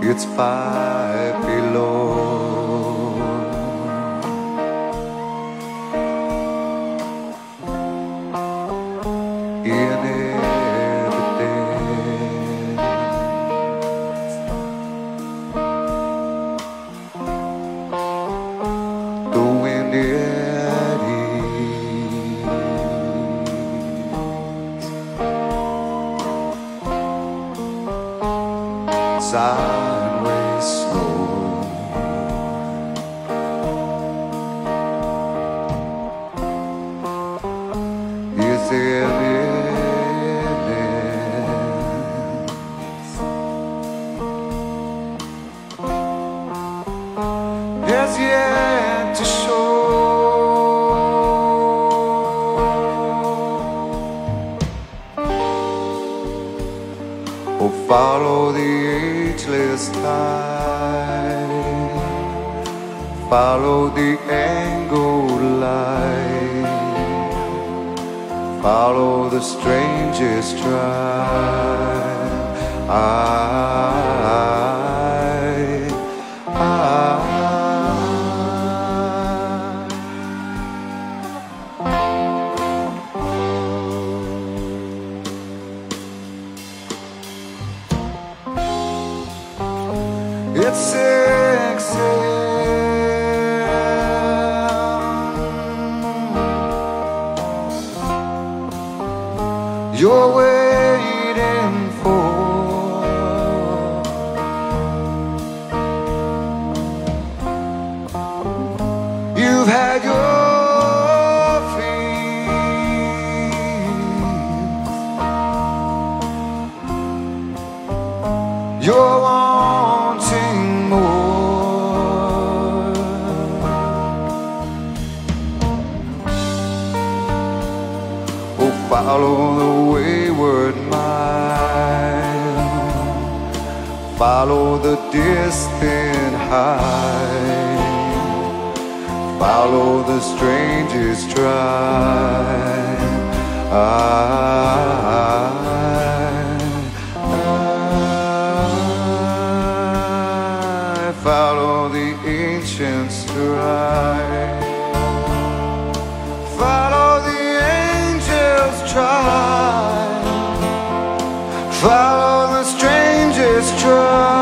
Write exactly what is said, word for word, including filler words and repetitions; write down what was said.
It's five below. In evidence, the wind eddies sideways slow. Is there an evidence? Has yet to show. Oh, follow the ageless tide, follow the angled light, follow the strangest tribe. I, I, it's six a m you're waiting for. You've had your feelings. You're wanting more. Oh, follow the wayward mind, follow the distant high, follow the strangest tribe. I, I follow the ancient stride, follow the angels try, follow the strangest tribe.